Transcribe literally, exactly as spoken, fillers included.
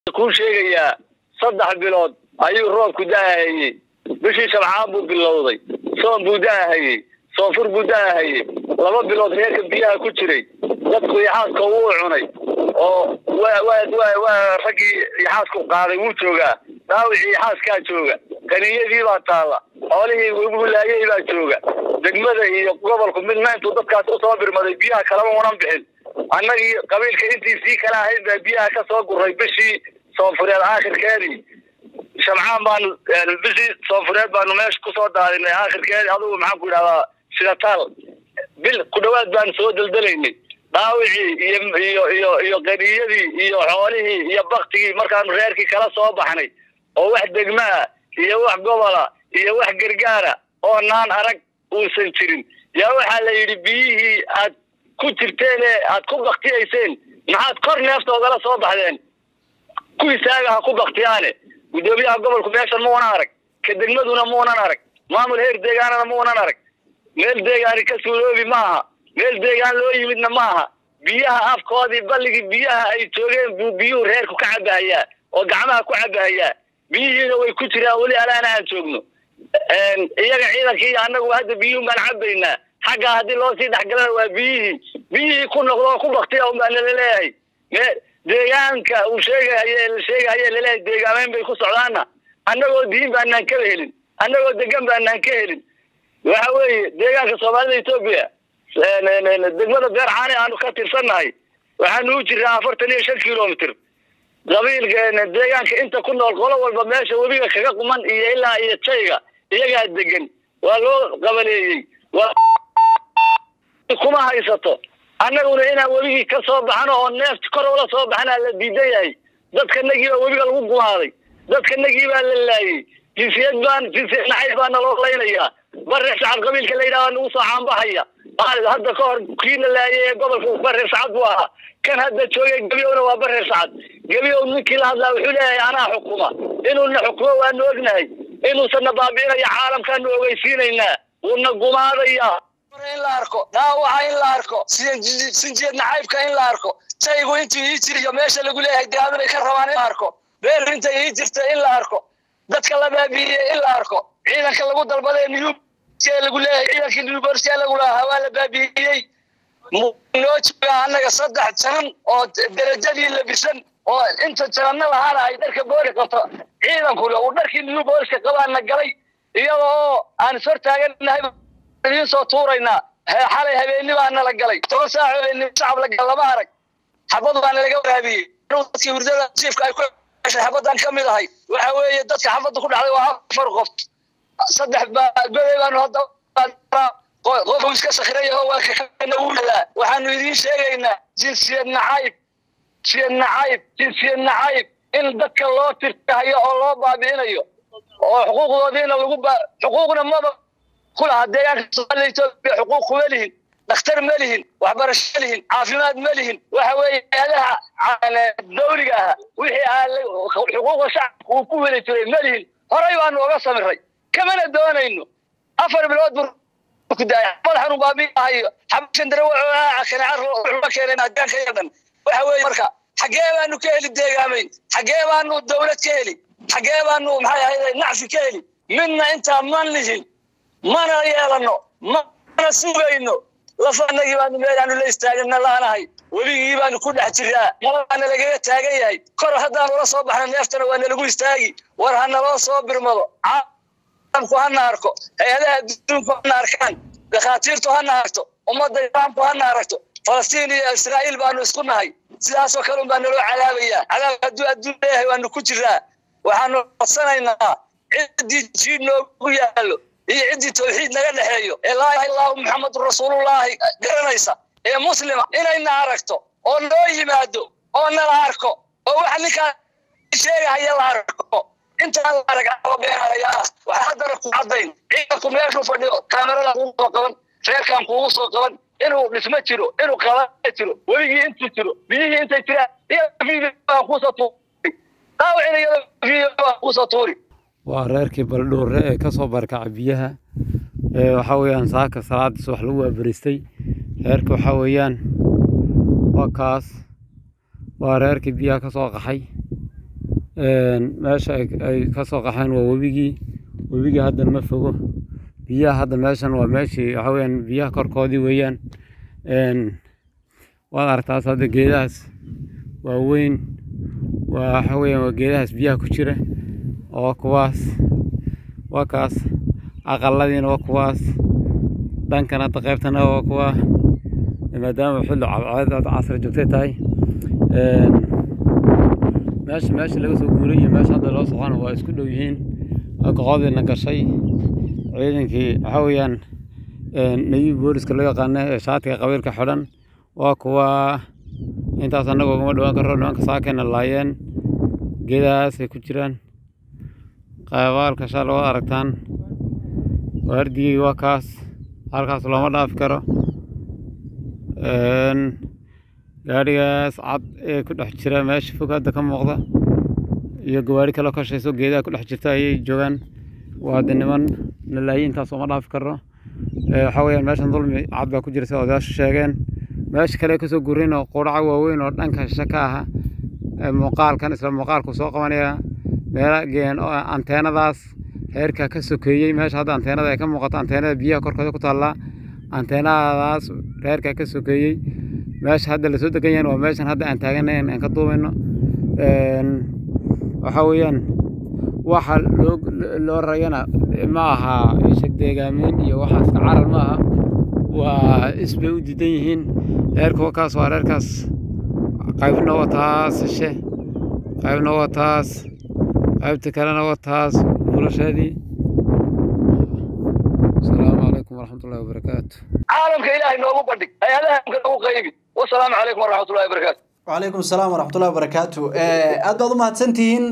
كل شيء يا صدح بلاد أيو روب كداهي بشي شبعان بو بلودي صوم بوداهي صوفر بوداهي لما بلاد هيك بيها كتري dadku yaxaadka uu cunay oo waa waa waa ragi yaxaadku qaaday uu jooga daawicii yaxaadka jooga kaniyadii baa taala xoolihii ugu laayay baa jooga degmada iyo gobolku mid maanta dadkaas u soo birmaday biyaha kala waran bixin annagii qabiilka intii si kala ahayd biyaha ka soo guray bishii soofureed aakhirkeedii shamcaan baan bishii soofureed baan meesh ku soo daadinay aakhirkeedii adigu maxaan ku yiraahdaa sida taal bil ku dhawaad baan soo daldalaynay daawicii iyo iyo iyo iyo qadiyadii iyo xoolihii iyo baqtigii markaan reerkii kala soo baxnay oo wax degmaa iyo wax gobola iyo wax gargaara oo naan arag uusan jirin yaa waxa la yiri biyihii aad ku jirteen aad ku baqtiyeyseen maxaad kor neeftooda la soo baxdeen ku isaaga ku baqtiyaane gudoomiyaha gobolku meeshan ma wana arag ka degmaduna ma wana arag maamul heer deegaanana ma wana arag meel deegaani ka suuloobi maaha meel deegaan loo yimidna maaha biyaha afkoodii balligii biyaha ay joogeen buu biyuhu reerku ka cabahayaa oo gacmaha ku cabahayaa biyihiina way ku jiraan weli alaana aan joogno iyaga ciidankii annagu hadda biyuhu baan cabaynaa xagga haddii loo sii dhexgalana waa biyihii biyihii ku noqdo ku baktiya un baan laleeyahay deegaanka uu sheegahaye la sheegahaye laleeyahay deegaameyn bay ku socdaana annagoo diin baanaan ka helin annagoo degan baanaan ka helin waxa weeye deegaanka soomaalida Itoobiya degmada beercaani aanu ka tirsannahay waxaanu u jiraa afartan iyo shan kiiloomitir qabiilkeena deegaanka inta ku nool qolo walba meesha webiga kaga quman iyo ilaa iyo jayga iyagaa degan waa loo qabaleeyey kuma haysato annaguna inaan webigii ka soo baxno oo neeft kor ula soo baxnaa la diidan yahay dadkanagii baa webiga lagu gumaaday dadkanagii baa la laayay jinsiyad baan jinsiyad naxayf baa naloo laynayaa barre shacab qabiilka la yidhaha nagu soo caanbaxaya hadda ka hor kiina laayay gobolka barre shacab buu ahaa kan hadda joogay gabiyowna waa barre shacab gabiyow ninkii la hadlaa wuxuu leeyahay anaa xukuma inuuna xukumo waanu ognahay inuusanna baabi'inaya caalamkaanu ogeysiinaynaa wuuna gumaadayaa in la arko dhaawaca in la arko sinjeed nacaybka in la arko shaygu intii ii jiriyo meesha lagu leeyahay deegaanada ka rabaan in la arko beer inta ii jirta in la arko dadka la baabi'iyey in la arko ciidanka lagu dalbaday niyub lagu leeyahay ciidankii niyuborska lagu lahaa waa la baabi'iyey noo jooga annaga saddex janan oo darajadii labisan oo inta jananna lahaana ay dharka booli qabto ciidankuna uu dharkii niyuborska qabaana galay iyadoo aan is hortaaganahay idiin soo tuuraynaa xalay habeenni baana la galay toban saac habeenni shacab la gal lama arag xabad baana laga waraabiyey dadkii hurdada jiifka ay ku heshay xabadaan ka mid ahay waxa weeye dadka xabadda ku dhacday waa afar qof saddex baday baanu hadda qof iska sakhirayo waa kana uulaa waxaanu idiin sheegaynaa jinsiyad nacayb jinsiyad nacayb jinsiyad nacayb in dadka loo tirtahayo oo loo baabi'inayo oo xuquuqdoodiina lagu xuquuqna maba كلها ديانك صلي توبي حقوق ملهن دكتور ملهن وحبرش ملهن عافيمات ملهن وحوي هذا على دولها وحي حقوق الشعب وكل شيء ملهن هرايو أنو قسم الري كمان الدوانا إنه أفر بالواد كده فرحان وبابي هاي حبشن دروعها عشان عرف مكاننا كان خيرا وحوي مركا حقيقة أنه كهلي الدجامين حقيقة أنه الدولة كهلي حقيقة أنه محي نعرف كهلي منا أنت من لهن ما نريالنا ما نسوينه لفنا جبان ميدان ولا استاجنا لا نهاي ولي جبان كل حجرا ما أنا لقيت تاجي كره هذا ولا صباح نفتنا وأنا لقول استاجي ورهنا لا صابر مضى عام كهنا أركو هذا بدون كهنا أركان بخاطرته هنا أركو وما ديران كهنا أركو فلسطين إسرائيل بانو سكنا هاي سياسة وكلام بانو علابية على أدو أدو له وأنو كجرا وحنو صنعنا عدي جينو ويالو هي عندي توحيد نقل حيو لا إله إلا الله محمد رسول الله قرنيسا هي مسلمة إنا إنا عرقتو أو نوي مادو أو نلاركو أو وحني كان شيء هي العرقو أنت العرق بينها يا وحضركم عضين عيدكم يشوف كاميرا لكم قبل غير كان قوس قبل إنه نسمتشلو إنه قلاتشلو ويجي أنت تشلو بيجي أنت ترى هي في قوسة طوري أو إنه في قوسة طوري وأراركي بلدور كسو بركع بيها وحويان ساكا صلاة صبح لو بريستي هيركو حويان وكاس وأراركي بيها كسو قحي meesha ay ka soo qaxeen waa webigii webigii hadda ma fogo biyaha hadda meeshan waa meeshii waxa weeyaan biyaha korkoodii weeyaan waad aragtaa hadda geedahaas waa weyn waxa weeyaan waa geedahaas biyaha ku jira oo kuwaas waa kaas aqaladiina waa kuwaas dhankana hadda qaybtana waa kuwa maadaama xilli cadceed casri joogtay tahay meesha meesha laga soo guuray iyo meesha hadda loo socon waa isku dhow yihiin qoqodina gashay ciidankii waxa weeyaan nayib booliska loo yaqaan ee shaatiga qabiilka xidhan waa kuwa intaas anagoo uma dhawaan karo nimanka saakena laayeen geedahaas ay ku jiraan qaybaalka shalay waad aragtaan waardigii waa kaas halkaas looma dhaafi karo gaadhigaas cad ee ku dhex jira meesha fog hadda ka muuqda iyo gawaari kale ka shayso geedaha ku dhex jirta ayay joogaan waa de niman la laayay intaas uma dhaafi karo waxa weeyaan meeshan dulmi cad baa ku jira sida odayaashu sheegeen meesha kale ka soo guureen oo quraca waaweyn oo dhanka shaka ah muuqaalkan isla muuqaalku soo qabanaya meelaha oo anteenadaas heerka ka sokeeyay meesha hadda anteenada ay ka muuqato anteenada biyaha korkooda ku taala anteenadaas heerka ka sokeeyay meesha hadda la soo degan yahay waa meeshan hadda aan taaganahay aan ka duubayno waxa weeyaan waxa loo loo rayana ma aha shaq deegaamin iyo waxa iska carar ma aha waa isbay u diidan yihiin heerka kaas waa heerkaas qaybna waa taas she qaybna waa taas qaybta kalena waa taas bulshadii السلام عليكم ورحمة الله وبركاته عالمك إلهي نوغو بدك هيا نوغو قيبي والسلام عليكم ورحمة الله وبركاته وعليكم السلام ورحمة الله وبركاته أدو ما تسنتين